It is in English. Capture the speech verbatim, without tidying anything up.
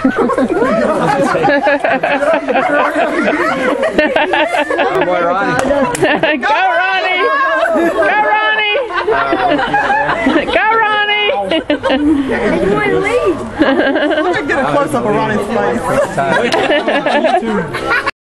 boy, Ronnie. Go, Ronnie! Go, Ronnie! Go, Ronnie! You want to leave? Get a close up of Ronnie's face.